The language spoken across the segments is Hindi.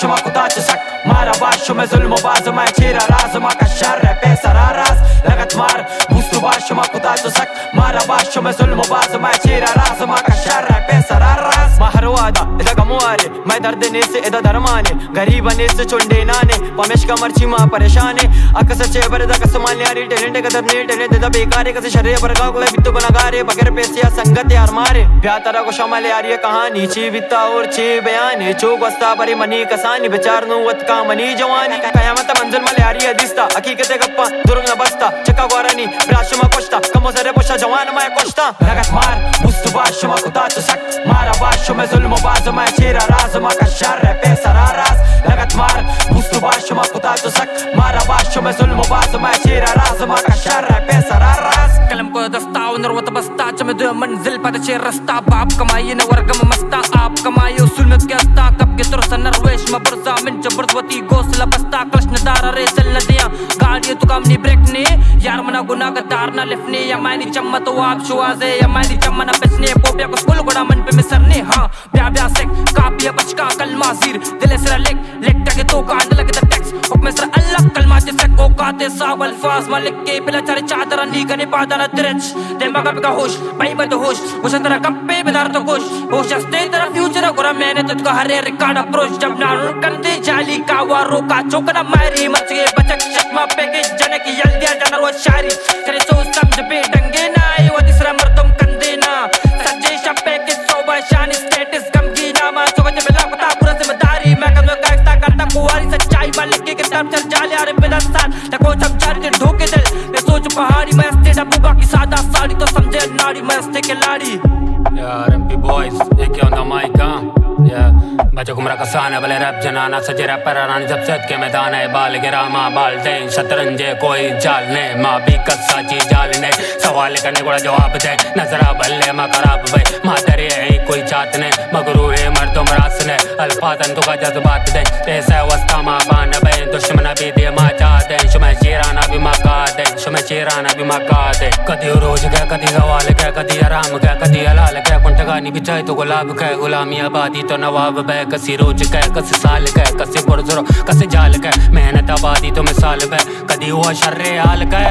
başıma kudaçı sak Mara başıma zulmü bazıma çira razıma kaşarre pesara raz Lagat mar mustu başıma kudaçı sak Mara başıma zulmü bazıma çira razıma kaşarre pesara raz Maharwada ida gamuare मैं दर्द ने से इदा दरमाने गरीब ने से चुंडे नाने पमेश का मर्ची मां परेशाने अकस चे बरदा कसमान यारी टैलेंट कदर ने टैलेंट दा बेकार कसे शरीर पर का कोले बित्तु बनागारे बगैर पैसे या संगत यार मारे प्या तरह को शमल यार ये कहानी ची बिता और ची बयान चोक वस्ता परी मनी कसानी विचार नु वत का मनी जवानी कयामत मंजिल मल यारी दिसता हकीकत गप्पा दुरुंग न बसता चक्का गोरानी ब्राशमा कोष्टा कमो सरे पोशा जवान माय कोष्टा लगत मार मुस्तु बाशमा कुता सक मारा बाशमा जुल्म बाजमा चेरा razıma kaşarre pesara raz Lagat mar mustu başıma kudaçı sak Mara başıma zulmü bazıma çira razıma kaşarre pesara raz कलम को दस्ता नरवत बस्ता चमद मंजिल पर छे रास्ता बाप कमाई न वर्गम मस्ता आप कमाई उसूल में क्या कब के तुरस नरवेश में बुरजा मिन जबरदस्ती गोसला बस्ता कृष्णदार रे चल न दिया गाड़ी तो काम नी ब्रेक ने यार मना गुना गदार ना लिफने या मायनी चम्मा तो आप शुआजे या मायनी चम्मा ना पिसने पोपिया को स्कूल गोड़ा मन पे मिसरने हां ब्या ब्या सेक कापिया बचका कलमा जीर दिले सरा लेक लेक टके तो कांड लगे द टेक्स हुक्म सरा अल्लाह कलमा जे सेक को काते साब अल्फाज मलिक के पिला चारे चादर नी कने पादन तिरच दिमाग का होश भाई मत होश मुझे तेरा कप्पे बेदार तो खुश होश अस्ते तेरा फ्यूचर गोरा मैंने तुझको हरे रिकॉर्ड अप्रोच जब ना कंदे जाली का वारो का चौकना मारी मच के बचक शक्मा पे के जने की जल्दिया जानर वो शायरी तेरे सोच समझ पे डंगे ना ये वो तीसरा मर्दम कंदे ना सच्चे शप्पे के सोबा शानी स्टेटस गम की नामा सोच मिला पता पूरा जिम्मेदारी मैं कदम का एक्स्ट्रा करता कुआरी सच्चाई वाले के किताब चल जाले यार बिलस्तान तको सब चार धोखे दिल मैं सोच पहाड़ी मैं स्टेट अबू बाकी सादा साड़ी तो समझे नाड़ी मैं स्टे के लाड़ी यार एमपी बॉयज ये क्या होता माइक का या बच्चों कुमरा कसाने वाले रैप जनाना सजे रैप रानी जब सद के मैदान है बाल गिरा माँ बाल दे शतरंजे कोई जाल ने माँ भी कस्सा ची जाल ने सवाल करने को जवाब दे नजरा बल्ले माँ खराब भाई माँ दरे है कोई चात ने मगरूर है मर्दों मरास ने अल्फाजन तो का जज्बात दे ऐसा वस्ता माँ बान बे दुश्मन भी दे माँ चाहते शुमे शेराना भी माँ का दे शुमे शेराना भी माँ का दे कदी रोज गया कदी गवाल गया कदी आराम गया कदी हलाल गया कुंटगानी बिछाई तो गुलाब गया गुलामी आबादी तो नवाब बै कसी रोज गए कसी साल गए कसी पुरजरो कसी जाल गए मेहनत आबादी तो मिसाल बै कदी हुआ शर्रे हाल गए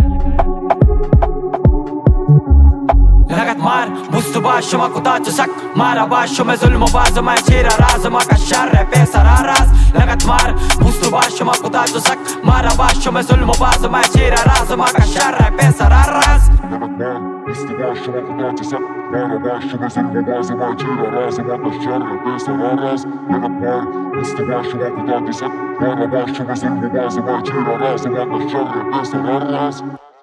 Lagat mar mustu başıma kudaçı sak Mara başıma zulmü bazıma çira razıma kaşarre pesara raz Lagat mar mustu başıma kudaçı sak Mara başıma zulmü bazıma çira razıma kaşarre pesara raz Lagat mar mustu başıma kudaçı sak Mara başıma zulmü bazıma çira razıma kaşarre pesara raz Lagat mar mustu başıma kudaçı sak Mara başıma zulmü bazıma çira razıma kaşarre pesara raz